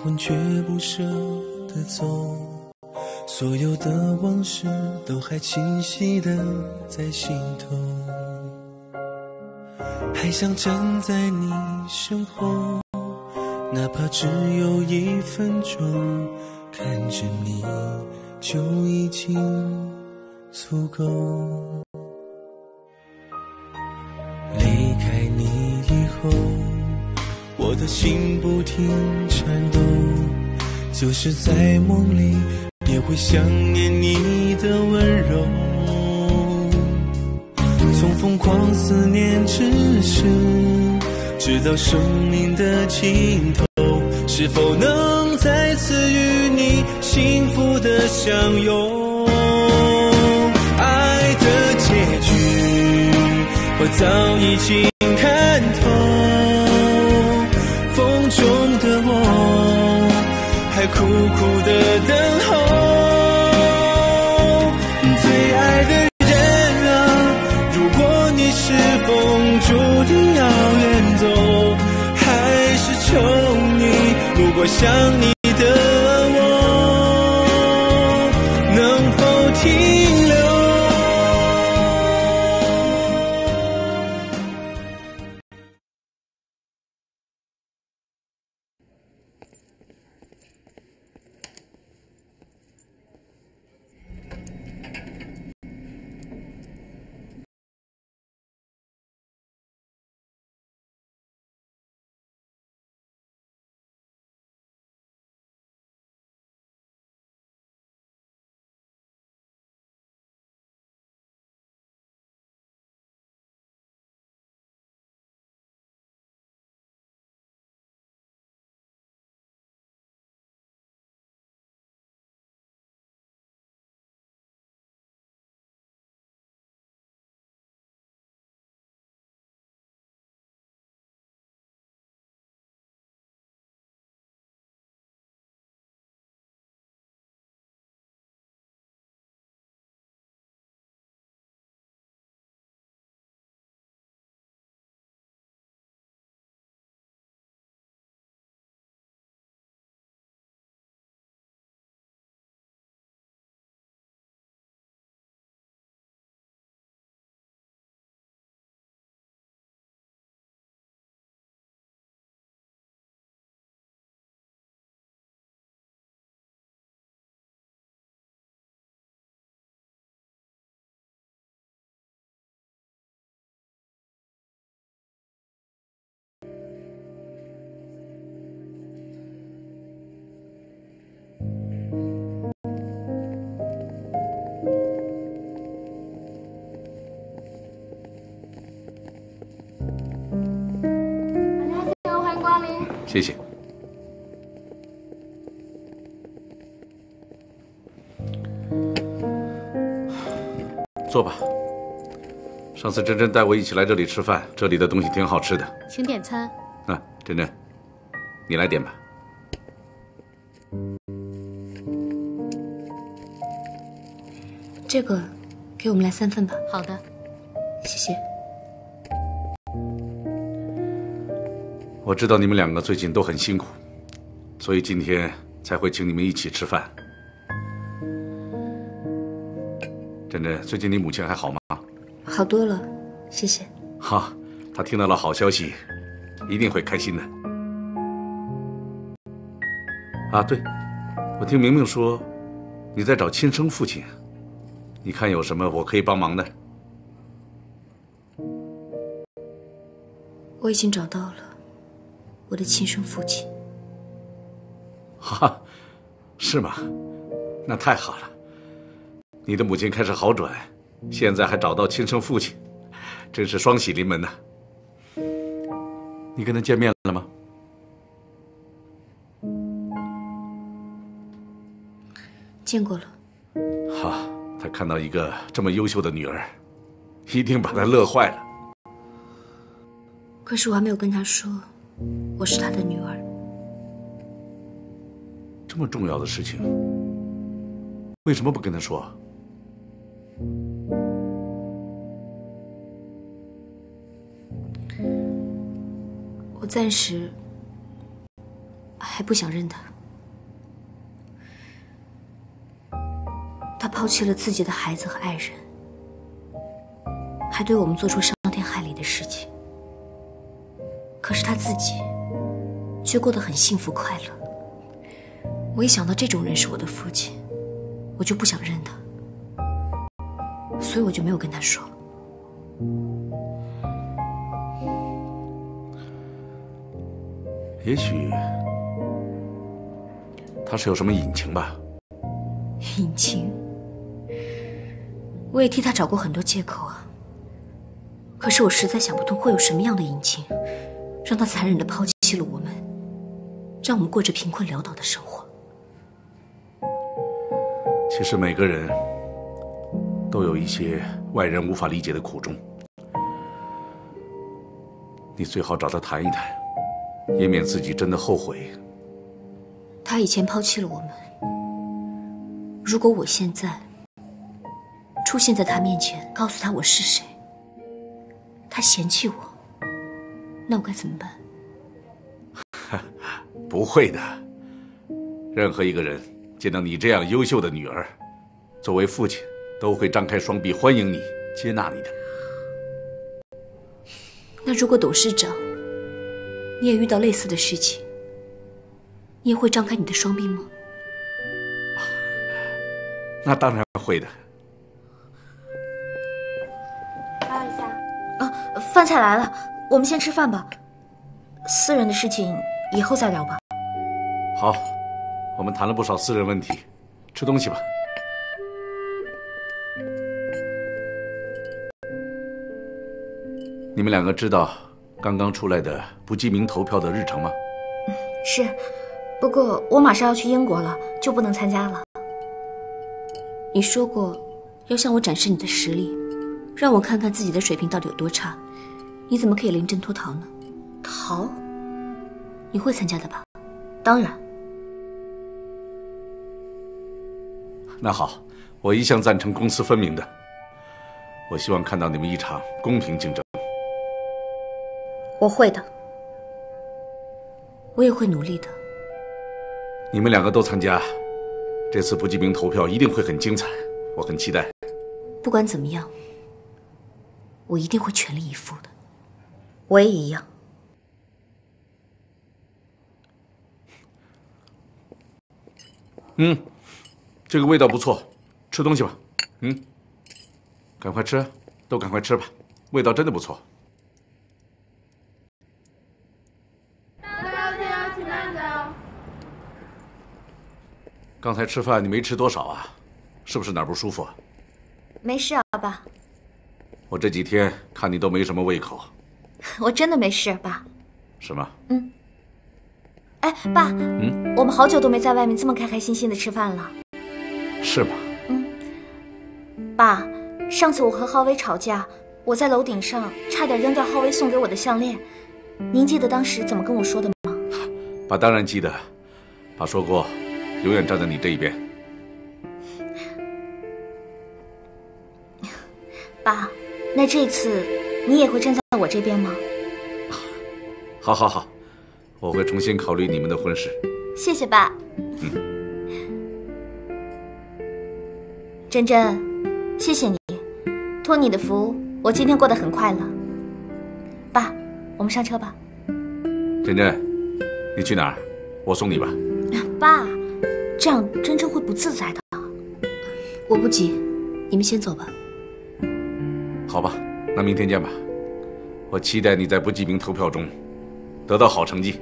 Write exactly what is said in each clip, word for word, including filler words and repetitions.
魂却不舍得走，所有的往事都还清晰地在心头，还想站在你身后，哪怕只有一分钟，看着你就已经足够。离开你以后，我的心不停颤抖，就是在梦里也会想念你的温柔。从疯狂思念至深，直到生命的尽头，是否能再次与你幸福的相拥？爱的结局我早已经看透，风中的我还苦苦的等候。最爱的人啊，如果你是风注定要远走，还是求你，如果想你的我能否停留？ 谢谢。坐吧。上次珍珍带我一起来这里吃饭，这里的东西挺好吃的。 请点餐。 啊，珍珍，你来点吧。 这个，给我们来三份吧。 好的， 谢谢。 我知道你们两个最近都很辛苦，所以今天才会请你们一起吃饭。珍珍，最近你母亲还好吗？ 好多了，谢谢。 哈，她听到了好消息，一定会开心的。啊，对，我听明明说你在找亲生父亲，你看有什么我可以帮忙的？ 我已经找到了。我的亲生父亲。 哈，是吗？那太好了。你的母亲开始好转，现在还找到亲生父亲，真是双喜临门呐。你跟他见面了吗？ 见过了。 好，他看到一个这么优秀的女儿，一定把他乐坏了。 可是我还没有跟他说我是他的女儿。 这么重要的事情，为什么不跟他说？ 我暂时还不想认他。 抛弃了自己的孩子和爱人，还对我们做出伤天害理的事情。可是他自己却过得很幸福快乐。我一想到这种人是我的父亲，我就不想认他，所以我就没有跟他说。 也许他是有什么隐情吧。 隐情？我也替他找过很多借口啊，可是我实在想不通会有什么样的隐情，让他残忍地抛弃了我们，让我们过着贫困潦倒的生活。 其实每个人都有一些外人无法理解的苦衷，你最好找他谈一谈，也免自己真的后悔。 他以前抛弃了我们，如果我现在出现在他面前，告诉他我是谁，他嫌弃我，那我该怎么办？ 不会的，任何一个人见到你这样优秀的女儿，作为父亲都会张开双臂欢迎你，接纳你的。 那如果董事长你也遇到类似的事情，你也会张开你的双臂吗？ 那当然会的。 拉一下啊，饭菜来了，我们先吃饭吧。私人的事情以后再聊吧。 好，我们谈了不少私人问题，吃东西吧。你们两个知道刚刚出来的不记名投票的日程吗？ 嗯，是，不过我马上要去英国了，就不能参加了。 你说过要向我展示你的实力，让我看看自己的水平到底有多差，你怎么可以临阵脱逃呢？ 逃？ 你会参加的吧？ 当然。 那好，我一向赞成公私分明的。我希望看到你们一场公平竞争。 我会的。 我也会努力的。 你们两个都参加，这次不记名投票一定会很精彩，我很期待。 不管怎么样，我一定会全力以赴的。 我也一样。 嗯，这个味道不错，吃东西吧。嗯，赶快吃，都赶快吃吧，味道真的不错。刚才吃饭你没吃多少啊？是不是哪儿不舒服啊？ 没事啊，爸。 我这几天看你都没什么胃口。 我真的没事，爸。 是吗？ 嗯。哎，爸， 嗯， 我们好久都没在外面这么开开心心的吃饭了。 是吗？ 嗯。爸，上次我和浩威吵架，我在楼顶上差点扔掉浩威送给我的项链，您记得当时怎么跟我说的吗？ 爸当然记得，爸说过，永远站在你这一边。 爸，那这次你也会站在我这边吗？ 好好好，我会重新考虑你们的婚事。 谢谢爸。 嗯， 珍珍，谢谢你，托你的福，我今天过得很快乐。爸，我们上车吧。 珍珍，你去哪儿？我送你吧。 爸，这样珍珍会不自在的。 我不急，你们先走吧。 好吧，那明天见吧。我期待你在不记名投票中得到好成绩。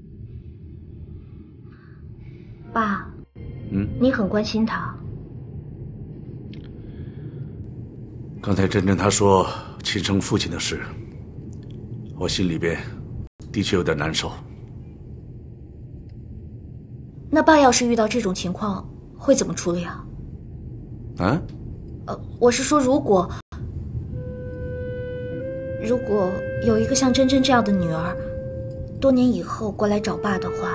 爸， 嗯， 你很关心他， 刚才珍珍她说亲生父亲的事，我心里边的确有点难受。 那爸要是遇到这种情况，会怎么处理啊？ 啊？ 呃，我是说，如果如果有一个像珍珍这样的女儿，多年以后过来找爸的话，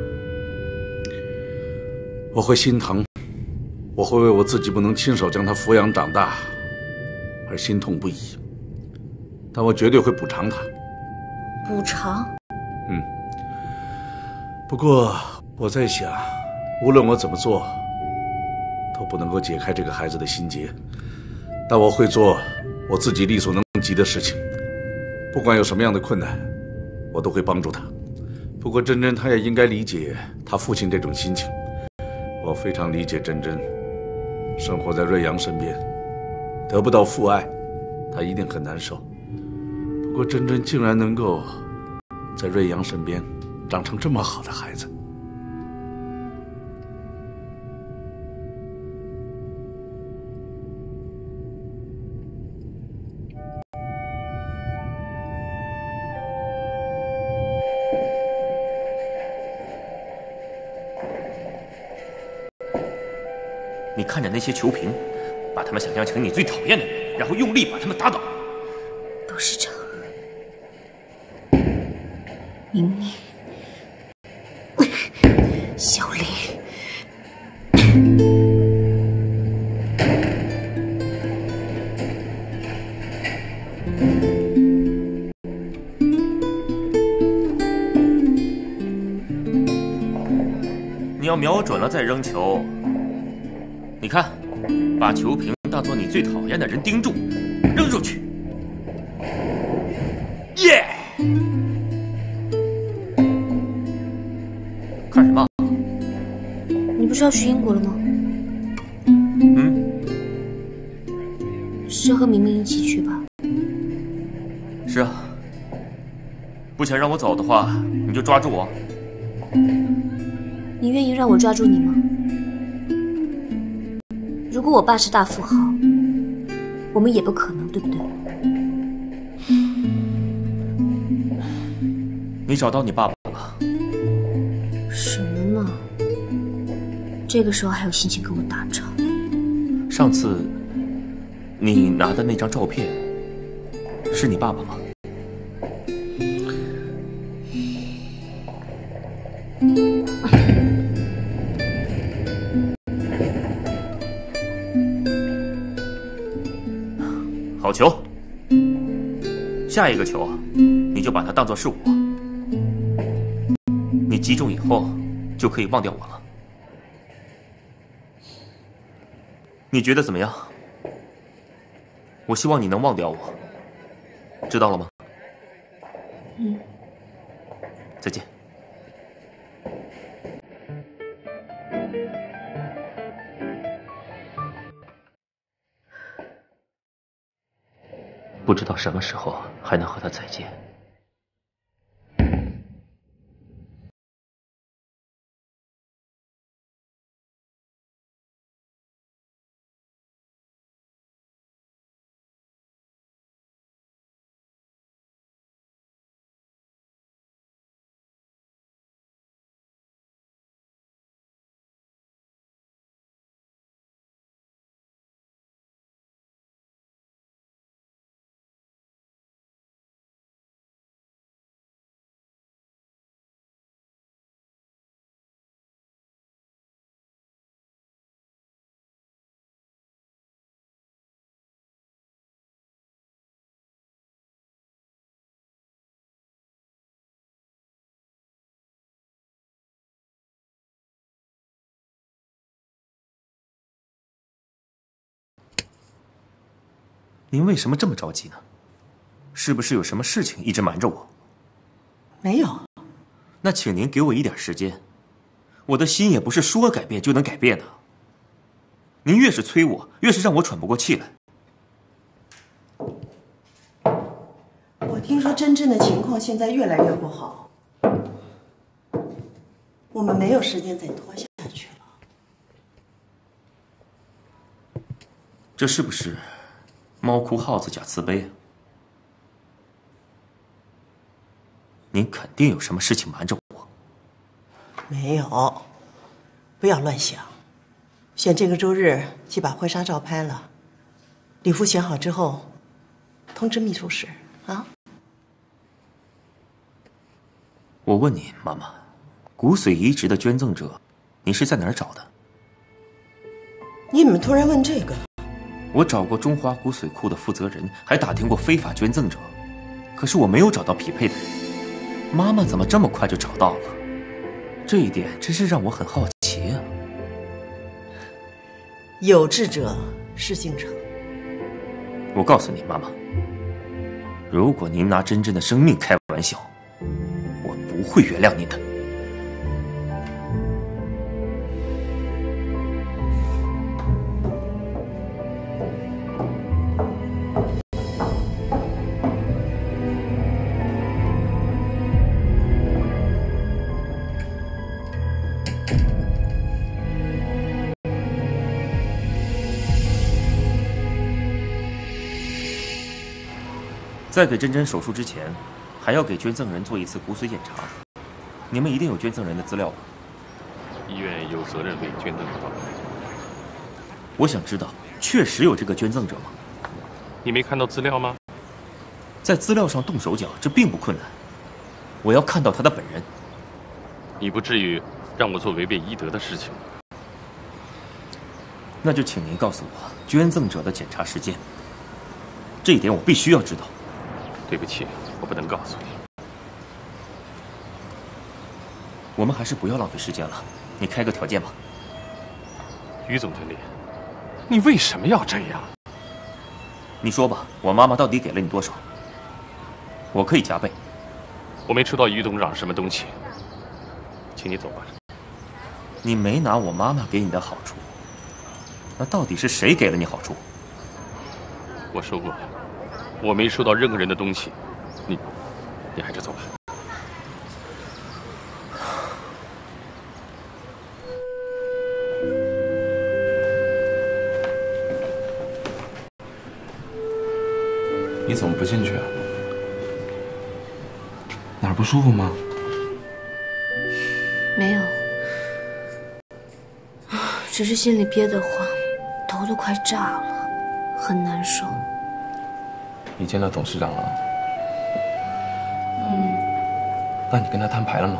我会心疼，我会为我自己不能亲手将她抚养长大而心痛不已，但我绝对会补偿她。 补偿？ 嗯。不过我在想，无论我怎么做，都不能够解开这个孩子的心结。但我会做我自己力所能及的事情，不管有什么样的困难，我都会帮助他。不过珍珍她也应该理解她父亲这种心情。我非常理解珍珍，生活在瑞阳身边，得不到父爱，她一定很难受。不过珍珍竟然能够在瑞阳身边长成这么好的孩子。 你看着那些球评，把他们想象成你最讨厌的人，然后用力把他们打倒。 董事长，明明，小林， 你要瞄准了再扔球。你看，把球瓶当作你最讨厌的人盯住，扔出去。耶！看什么？ 你不是要去英国了吗？ 嗯， 是和明明一起去吧？ 是啊。不想让我走的话，你就抓住我。 你愿意让我抓住你吗？如果我爸是大富豪，我们也不可能，对不对？ 你找到你爸爸了？ 什么嘛！这个时候还有心情跟我打岔？ 上次你拿的那张照片，是你爸爸吗？好球！下一个球，你就把它当作是我。你击中以后，就可以忘掉我了。你觉得怎么样？我希望你能忘掉我，知道了吗？ 嗯。 再见。不知道什么时候还能和他再见。您为什么这么着急呢？是不是有什么事情一直瞒着我？ 没有。 那请您给我一点时间，我的心也不是说改变就能改变的。您越是催我，越是让我喘不过气来。 我听说真正的情况现在越来越不好，我们没有时间再拖下去了。 这是不是猫哭耗子假慈悲。您肯定有什么事情瞒着我。 没有，不要乱想。选这个周日去把婚纱照拍了，礼服选好之后，通知秘书室啊。 我问你，妈妈，骨髓移植的捐赠者，你是在哪儿找的？ 你怎么突然问这个？ 我找过中华骨髓库的负责人，还打听过非法捐赠者，可是我没有找到匹配的人。妈妈怎么这么快就找到了？这一点真是让我很好奇啊。 有志者事竟成。 我告诉你，妈妈，如果您拿真真的生命开玩笑，我不会原谅您的。在给珍珍手术之前，还要给捐赠人做一次骨髓检查。你们一定有捐赠人的资料吧？ 医院有责任为捐赠者报告。 我想知道，确实有这个捐赠者吗？ 你没看到资料吗？ 在资料上动手脚，这并不困难。我要看到他的本人。 你不至于让我做违背医德的事情。 那就请您告诉我捐赠者的检查时间。这一点我必须要知道。 对不起，我不能告诉你。 我们还是不要浪费时间了，你开个条件吧。 于总经理，你为什么要这样？ 你说吧，我妈妈到底给了你多少？我可以加倍。 我没收到于董事长什么东西，请你走吧。 你没拿我妈妈给你的好处，那到底是谁给了你好处？ 我说过了，我没收到任何人的东西，你，你还是走吧。 你怎么不进去啊？哪儿不舒服吗？ 没有，只是心里憋得慌，头都快炸了，很难受。 你见到董事长了？嗯。那你跟他摊牌了吗？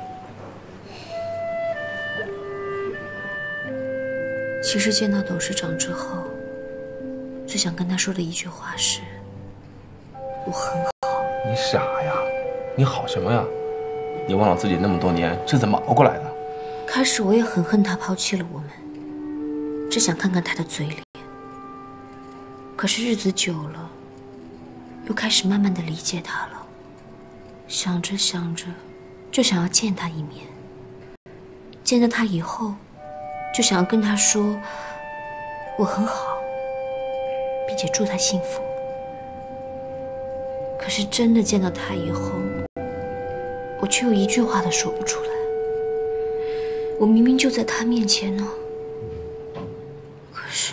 其实见到董事长之后，最想跟他说的一句话是：我很好。 你傻呀！你好什么呀？你忘了自己那么多年是怎么熬过来的？ 开始我也很恨他抛弃了我们，只想看看他的嘴脸。可是日子久了，又开始慢慢的理解他了。想着想着，就想要见他一面。见到他以后，就想要跟他说我很好，并且祝他幸福。可是真的见到他以后，我却又一句话都说不出来。我明明就在他面前呢，可是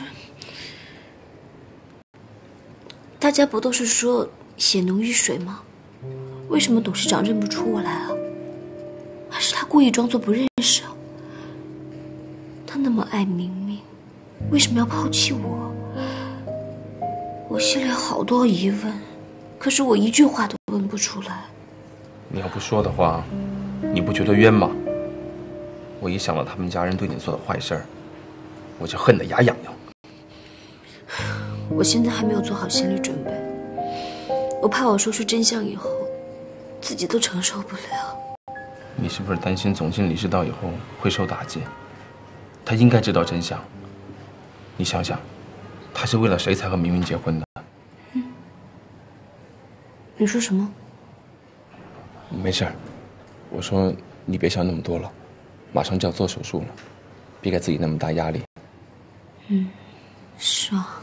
大家不都是说血浓于水吗？为什么董事长认不出我来啊？还是他故意装作不认识啊？他那么爱明明，为什么要抛弃我？我心里好多疑问，可是我一句话都问不出来。 你要不说的话，你不觉得冤吗？我一想到他们家人对你做的坏事儿，我就恨得牙痒痒。 我现在还没有做好心理准备，我怕我说出真相以后，自己都承受不了。 你是不是担心总经理知道以后会受打击？他应该知道真相。你想想，他是为了谁才和明明结婚的？ 嗯，你说什么？ 没事儿，我说你别想那么多了，马上就要做手术了，别给自己那么大压力。 嗯，是啊。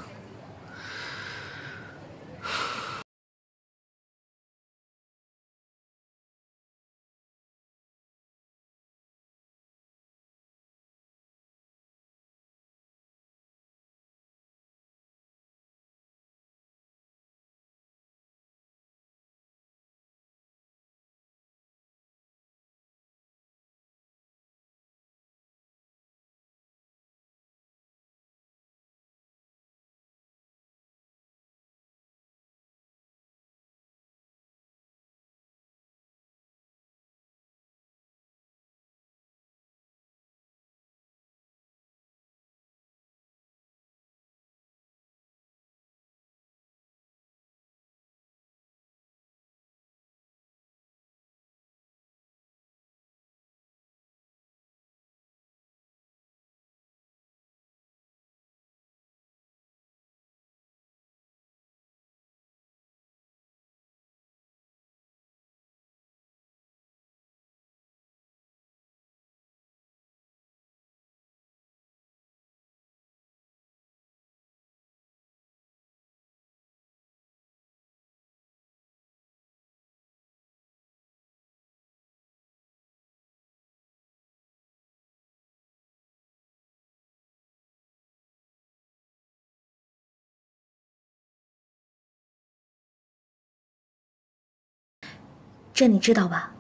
这你知道吧？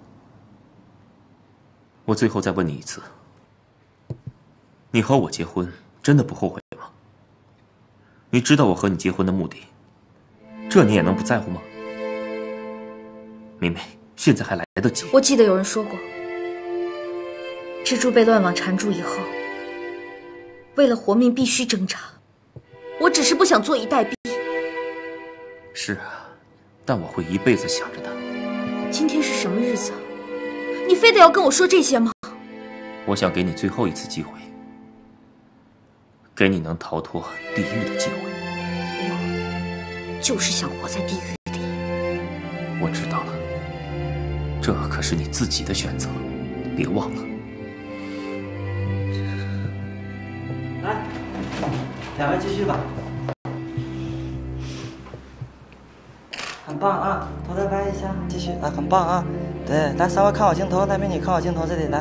我最后再问你一次，你和我结婚真的不后悔吗？你知道我和你结婚的目的，这你也能不在乎吗？明媚，现在还来得及。 我记得有人说过，蜘蛛被乱网缠住以后，为了活命必须挣扎。我只是不想坐以待毙。 是啊，但我会一辈子想着的。 今天是什么日子？你非得要跟我说这些吗？ 我想给你最后一次机会，给你能逃脱地狱的机会。 我就是想活在地狱里。 我知道了，这可是你自己的选择，别忘了。 来，两位继续吧。很棒啊，头再歪一下，继续啊，很棒啊。对，来，稍微看好镜头，来，美女看好镜头，这里来。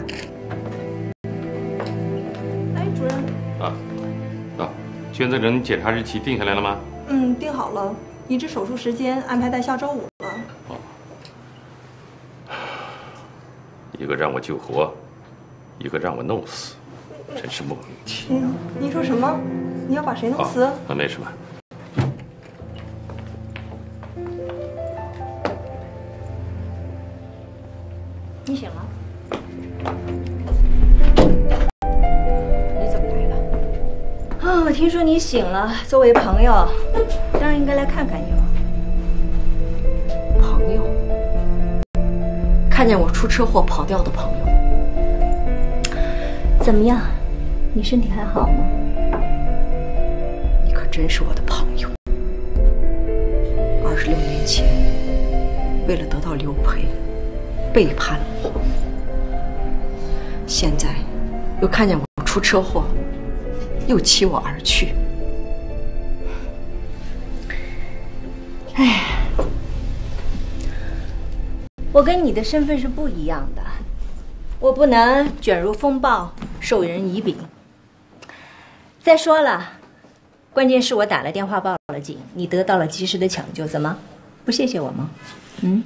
哎，主任。 啊，啊，捐赠人检查日期定下来了吗？ 嗯，定好了，移植手术时间安排在下周五了。 哦。一个让我救活，一个让我弄死，真是莫名其妙。 嗯，您说什么？你要把谁弄死？ 啊，那没什么。 你醒了？你怎么来了？啊，我听说你醒了，作为朋友，当然应该来看看你了。 朋友？看见我出车祸跑掉的朋友？ 怎么样？你身体还好吗？ 你可真是我的朋友。二十六年前，为了得到刘培，背叛了我，现在又看见我出车祸，又弃我而去。 哎，我跟你的身份是不一样的，我不能卷入风暴，授人以柄。再说了，关键是我打了电话报了警，你得到了及时的抢救，怎么不谢谢我吗？嗯。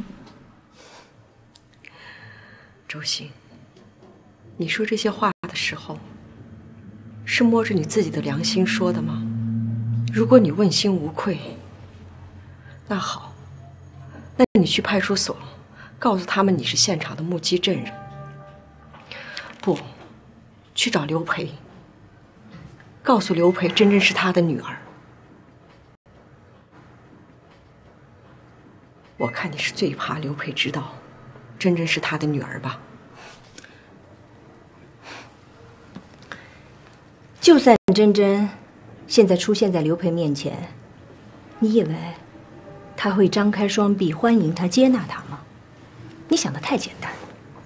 周星，你说这些话的时候，是摸着你自己的良心说的吗？如果你问心无愧，那好，那你去派出所，告诉他们你是现场的目击证人。不，去找刘培，告诉刘培真真是他的女儿。我看你是最怕刘培知道真真是他的女儿吧？ 就算真真现在出现在刘培面前，你以为他会张开双臂欢迎他、接纳他吗？你想的太简单。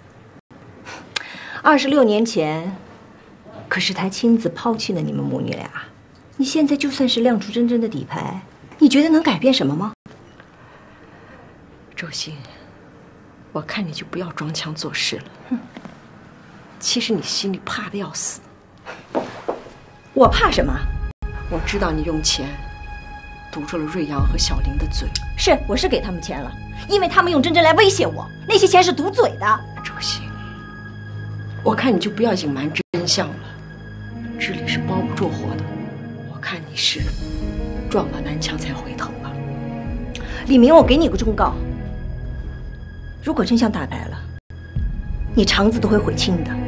二十六年前，可是他亲自抛弃了你们母女俩。你现在就算是亮出真真的底牌，你觉得能改变什么吗？ 周星，我看你就不要装腔作势了。哼，其实你心里怕的要死。 我怕什么？ 我知道你用钱堵住了瑞阳和小玲的嘴。 是，我是给他们钱了，因为他们用真真来威胁我，那些钱是堵嘴的。 周星，我看你就不要隐瞒真相了，这里是包不住火的。我看你是撞了南墙才回头吧。 李明，我给你个忠告，如果真相大白了，你肠子都会悔青的。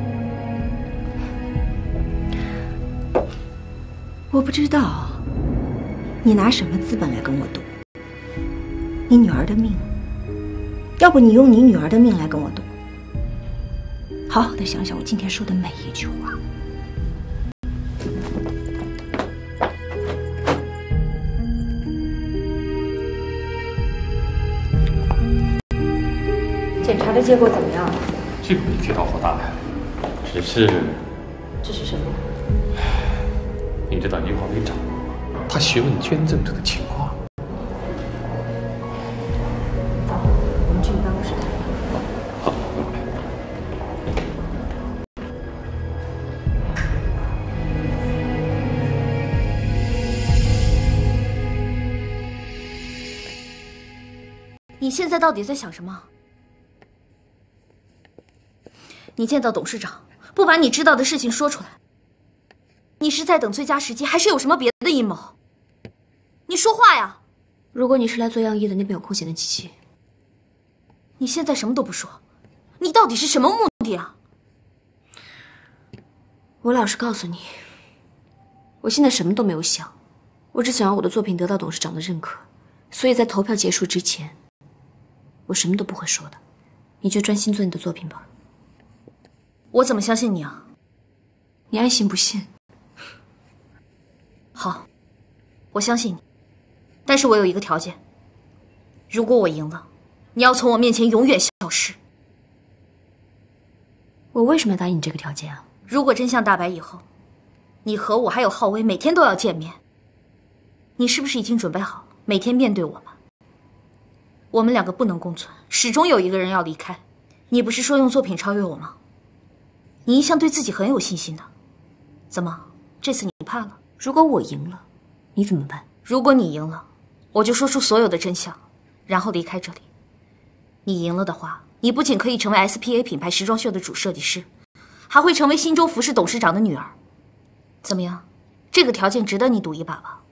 我不知道你拿什么资本来跟我赌，你女儿的命，要不你用你女儿的命来跟我赌。好好的想想我今天说的每一句话。检查的结果怎么样？ 这个没觉到好大碍，只是…… 这是什么？ 你知道于华为找我，他询问捐赠者的情况。 走，我们去你办公室谈。 好。 你现在到底在想什么？ 你见到董事长，不把你知道的事情说出来，你是在等最佳时机，还是有什么别的阴谋？你说话呀！ 如果你是来做样衣的，那边有空闲的机器。 你现在什么都不说，你到底是什么目的啊？ 我老实告诉你，我现在什么都没有想，我只想要我的作品得到董事长的认可，所以在投票结束之前，我什么都不会说的。你就专心做你的作品吧。 我怎么相信你啊？ 你爱信不信。 好，我相信你，但是我有一个条件，如果我赢了，你要从我面前永远消失。 我为什么要答应你这个条件啊？ 如果真相大白以后，你和我还有浩威每天都要见面，你是不是已经准备好每天面对我了？我们两个不能共存，始终有一个人要离开。你不是说用作品超越我吗？你一向对自己很有信心的，怎么这次你怕了？ 如果我赢了，你怎么办？ 如果你赢了，我就说出所有的真相，然后离开这里。你赢了的话，你不仅可以成为 S P A 品牌时装秀的主设计师，还会成为新洲服饰董事长的女儿。怎么样？这个条件值得你赌一把吧？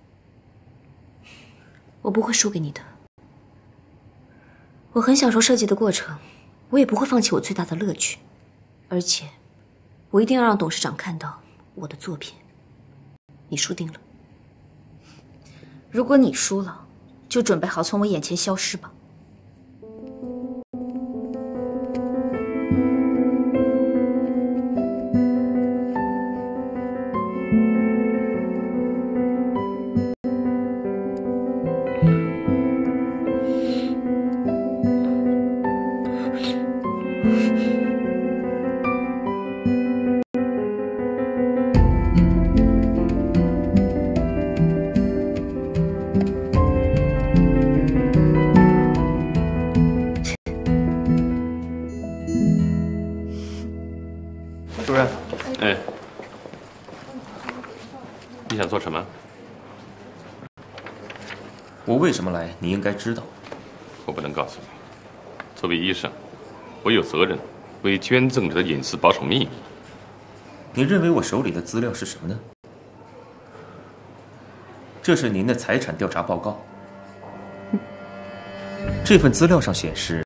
我不会输给你的。我很享受设计的过程，我也不会放弃我最大的乐趣，而且我一定要让董事长看到我的作品。你输定了。 如果你输了，就准备好从我眼前消失吧。 主任，哎，你想做什么？ 我为什么来，你应该知道。 我不能告诉你。作为医生，我有责任为捐赠者的隐私保守秘密。 你认为我手里的资料是什么呢？这是您的财产调查报告。这份资料上显示，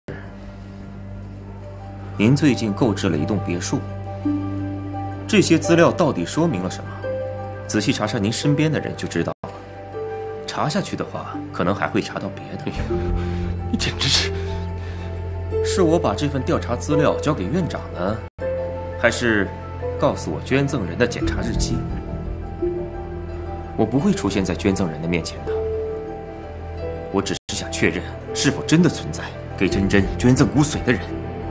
您最近购置了一栋别墅。这些资料到底说明了什么？仔细查查您身边的人就知道了。查下去的话，可能还会查到别的。 你简直是…… 是我把这份调查资料交给院长呢，还是告诉我捐赠人的检查日期？我不会出现在捐赠人的面前的。我只是想确认是否真的存在给珍珍捐赠骨髓的人。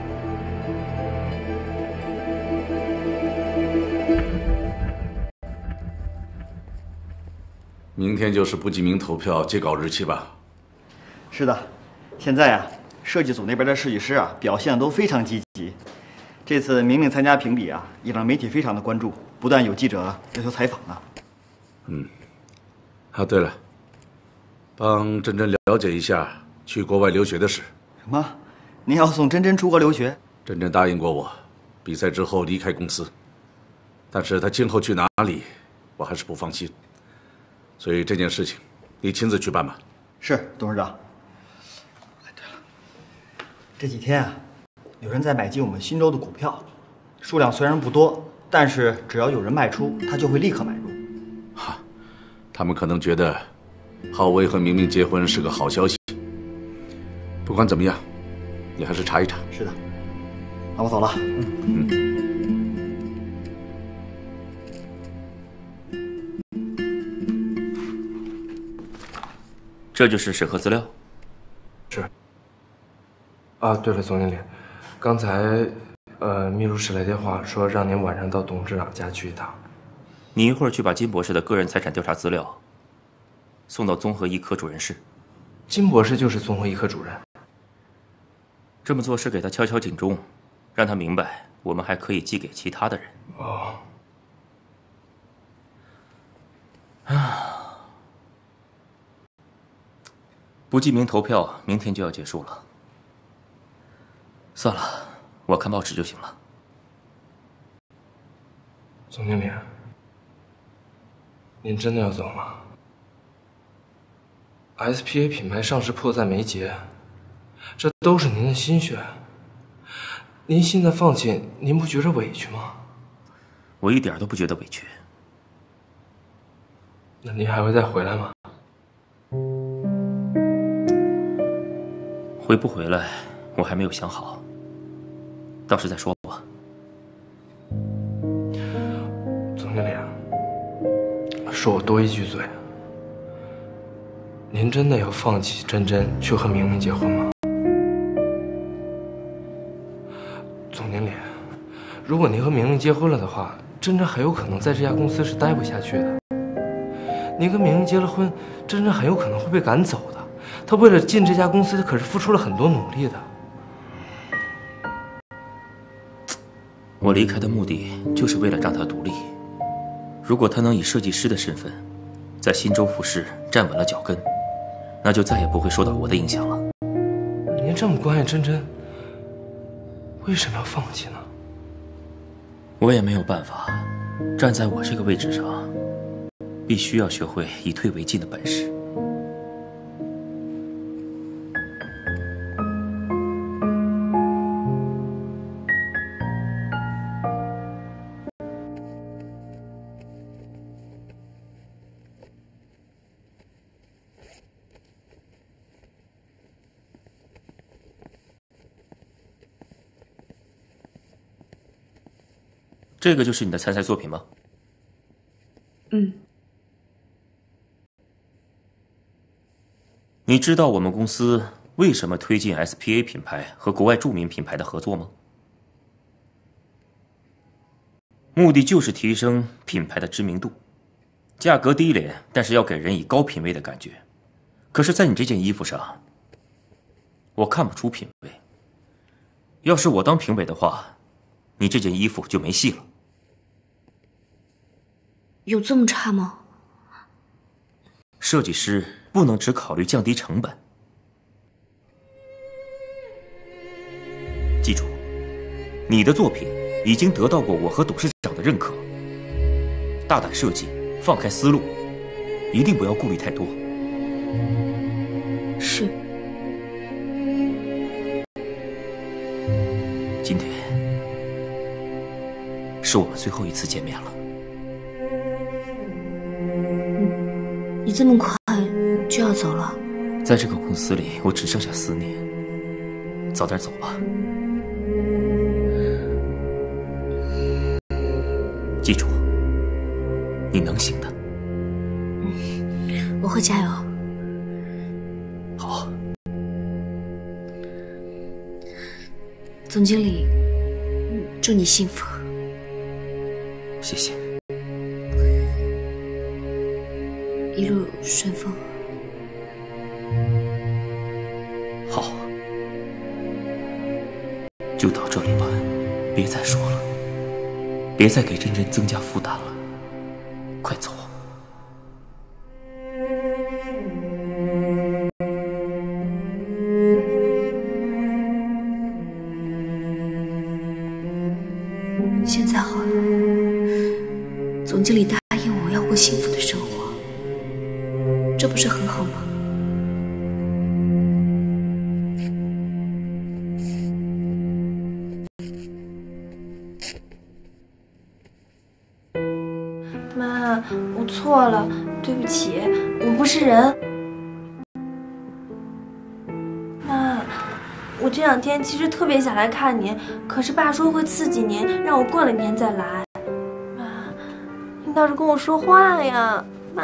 明天就是不记名投票截稿日期吧？ 是的，现在啊，设计组那边的设计师啊，表现都非常积极。这次明明参加评比啊，也让媒体非常的关注，不但有记者要求采访呢。 嗯，啊，对了，帮珍珍了解一下去国外留学的事。 什么？您要送珍珍出国留学？ 珍珍答应过我，比赛之后离开公司，但是她今后去哪里，我还是不放心。所以这件事情，你亲自去办吧。 是，董事长。哎，对了，这几天啊，有人在买进我们新洲的股票，数量虽然不多，但是只要有人卖出，他就会立刻买入。 哈，他们可能觉得浩威和明明结婚是个好消息。不管怎么样，你还是查一查。 是的，那我走了。嗯。嗯这就是审核资料。 是。啊，对了，总经理，刚才呃秘书室来电话说让您晚上到董事长家去一趟。 你一会儿去把金博士的个人财产调查资料送到综合医科主任室。 金博士就是综合医科主任。 这么做是给他敲敲警钟，让他明白我们还可以寄给其他的人。 哦。 啊。不记名投票明天就要结束了。算了，我看报纸就行了。 总经理，您真的要走吗 ？S P A 品牌上市迫在眉睫，这都是您的心血。您现在放弃，您不觉着委屈吗？ 我一点都不觉得委屈。 那您还会再回来吗？ 回不回来，我还没有想好，到时再说吧。 总经理，说我多一句嘴，您真的要放弃真真去和明明结婚吗？总经理，如果您和明明结婚了的话，真真很有可能在这家公司是待不下去的。您跟明明结了婚，真真很有可能会被赶走的。她为了进这家公司，可是付出了很多努力的。 我离开的目的就是为了让她独立。如果她能以设计师的身份，在新州服饰站稳了脚跟，那就再也不会受到我的影响了。 您这么关爱真真，为什么要放弃呢？ 我也没有办法，站在我这个位置上，必须要学会以退为进的本事。这个就是你的参赛作品吗？ 嗯。 你知道我们公司为什么推进 S P A 品牌和国外著名品牌的合作吗？目的就是提升品牌的知名度，价格低廉，但是要给人以高品位的感觉。可是，在你这件衣服上，我看不出品味。要是我当评委的话，你这件衣服就没戏了。 有这么差吗？ 设计师不能只考虑降低成本。记住，你的作品已经得到过我和董事长的认可。大胆设计，放开思路，一定不要顾虑太多。 是。 今天是我们最后一次见面了。 你这么快就要走了？ 在这个公司里，我只剩下思念。早点走吧。记住，你能行的。 嗯，我会加油。 好。 总经理，祝你幸福。 谢谢。 一路顺风。 好，就到这里吧，别再说了，别再给真真增加负担了，快走。 现在好了，总经理答应我要过幸福的生活，这不是很好吗？ 妈，我错了，对不起，我不是人。妈，我这两天其实特别想来看您，可是爸说会刺激您，让我过了年再来。妈，你倒是跟我说话呀，妈。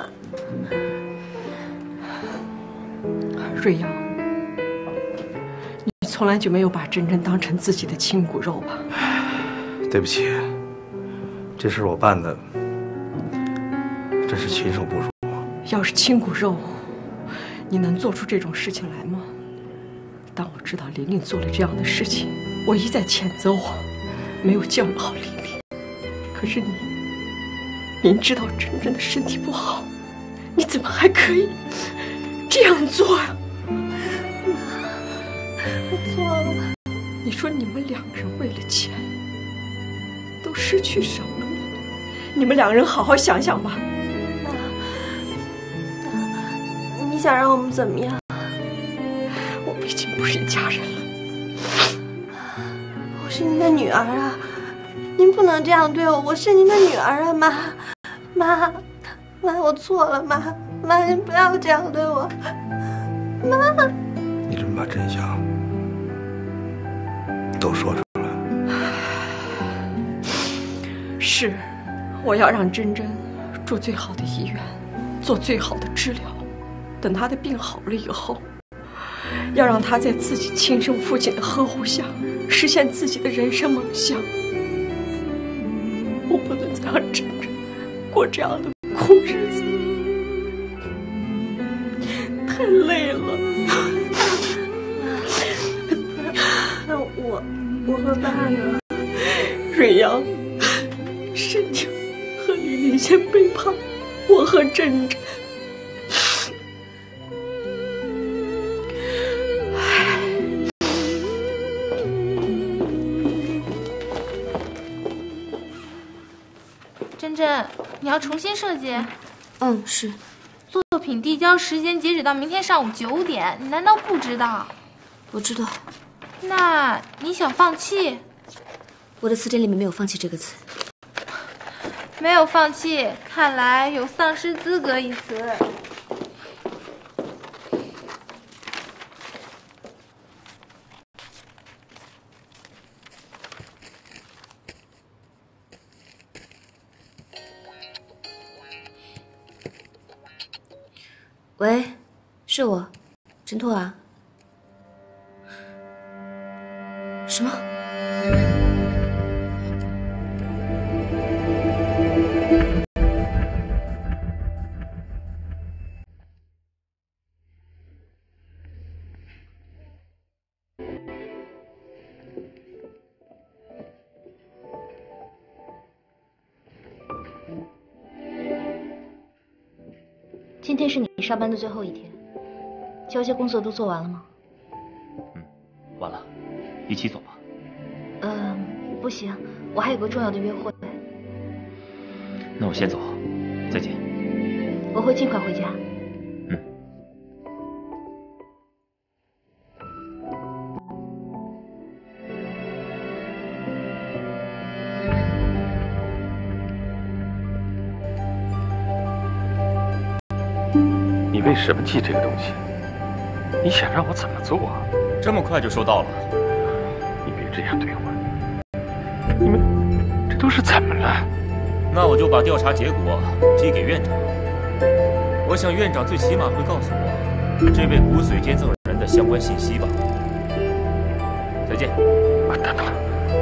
瑞瑶，你从来就没有把真真当成自己的亲骨肉吧？ 对不起，这事我办的真是禽兽不如。 要是亲骨肉，你能做出这种事情来吗？当我知道琳琳做了这样的事情，我一再谴责我没有教育好琳琳。可是你，明知道真真的身体不好，你怎么还可以这样做呀？ 我错了。 你说你们两个人为了钱，都失去什么了？ 你们两个人好好想想吧。 你想让我们怎么样？ 我毕竟不是一家人了。 我是您的女儿啊，您不能这样对我，我是您的女儿啊，妈，妈，妈，我错了，妈，妈，您不要这样对我，妈。 你怎么把真相都说出来？ 是，我要让珍珍住最好的医院，做最好的治疗。等她的病好了以后，要让她在自己亲生父亲的呵护下，实现自己的人生梦想。我不能再让珍珍过这样的苦日子，太累了。 那我我和爸呢？ 瑞阳，是你和李林先背叛我和珍珍。 珍珍，你要重新设计。 嗯，是。 作品递交时间截止到明天上午九点，你难道不知道？ 我知道。 那你想放弃？ 我的词典里面没有放弃这个词。 没有放弃，看来有丧失资格一词。 喂，是我，陈拓啊。什么？ 今天是你上班的最后一天，交接工作都做完了吗？ 嗯，完了，一起走吧。 嗯，不行，我还有个重要的约会。 那我先走，再见。 我会尽快回家。 嗯。 你为什么寄这个东西？你想让我怎么做啊？ 这么快就收到了？ 你别这样对我！你们这都是怎么了？ 那我就把调查结果寄给院长。我想院长最起码会告诉我这位骨髓捐赠人的相关信息吧。再见。 啊，等等。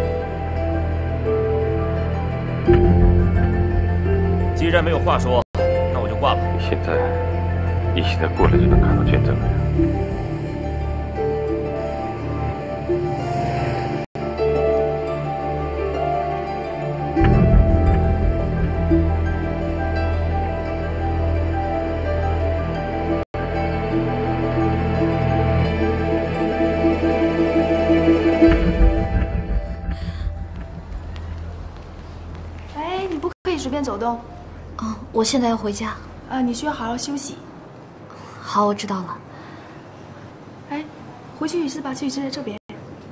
既然没有话说，那我就挂了。 你现在，你现在过来就能看到捐赠人。 随便走动。 哦，我现在要回家。 啊，你需要好好休息。 好，我知道了。 哎，回去浴室吧，去浴室在这边。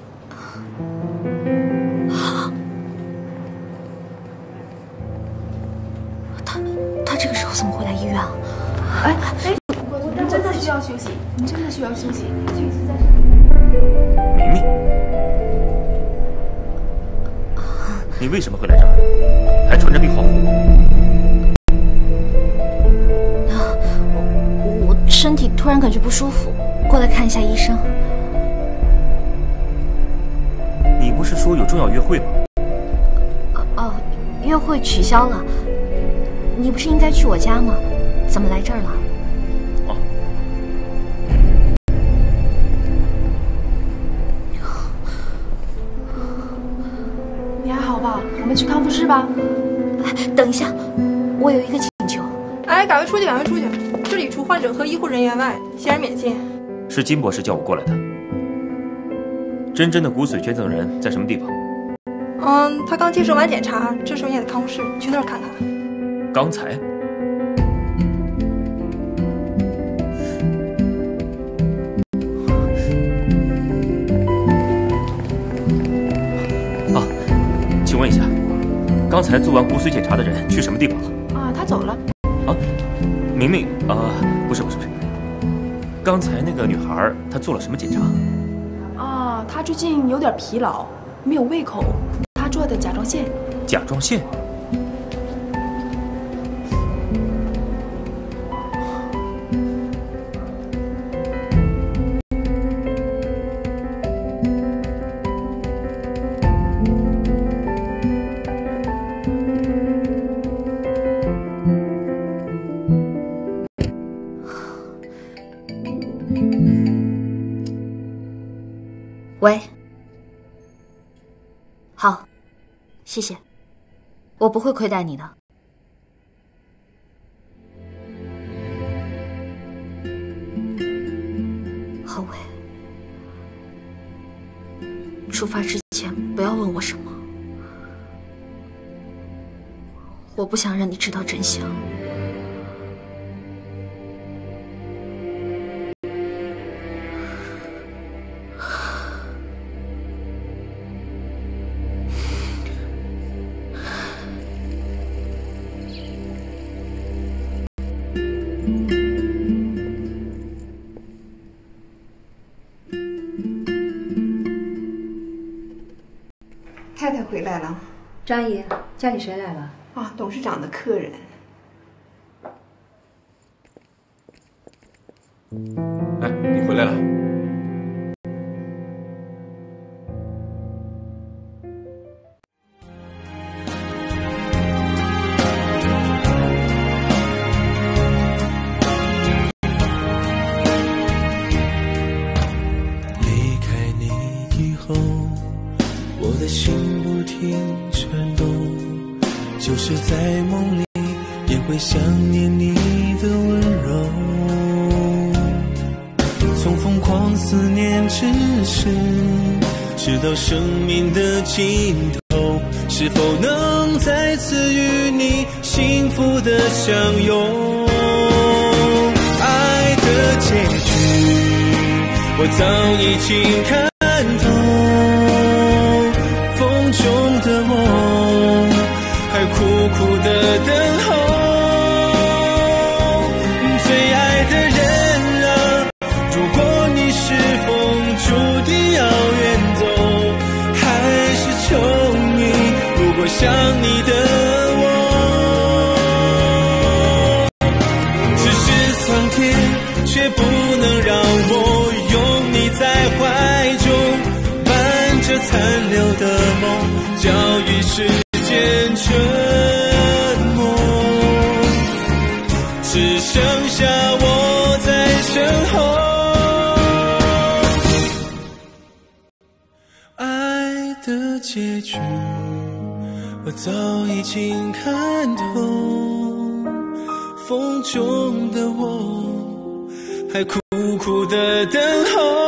他他这个时候怎么会来医院啊？ 哎哎，你真的需要休息，你真的需要休息。去浴室在这边。 明明，你为什么会来这儿？还穿着病号服？ 啊，我我身体突然感觉不舒服，过来看一下医生。 你不是说有重要约会吗？ 哦，约会取消了。你不是应该去我家吗？怎么来这儿了？ 哦。 你还好吧？我们去康复室吧。 等一下，我有一个请求。 哎，赶快出去，赶快出去！这里除患者和医护人员外，其他人免进。 是金博士叫我过来的。珍珍的骨髓捐赠人在什么地方？ 嗯，他刚接受完检查，这时候你也在看护室，去那儿看看。 刚才。啊，请问一下，刚才做完骨髓检查的人去什么地方了？ 啊，他走了。 啊，明明啊，不是不是不是，刚才那个女孩她做了什么检查？ 啊，她最近有点疲劳，没有胃口，她做的甲状腺。 甲状腺。 喂，好，谢谢，我不会亏待你的。浩伟，出发之前不要问我什么，我不想让你知道真相。 太太回来了， 张姨，家里谁来了？ 啊，董事长的客人。 哎，你回来了。 离开你以后，我的心不停颤抖，就是在梦里也会想念你的温柔。从疯狂思念之时，直到生命的尽头，是否能再次与你幸福的相拥？爱的结局，我早已经看风中的梦，还苦苦的等候。最爱的人啊，如果你是风注定要远走，还是求你，如果想你的我，只是苍天却不能让我拥你在怀中。这残留的梦，交予时间沉默，只剩下我在身后。爱的结局，我早已经看透，风中的我，还苦苦的等候。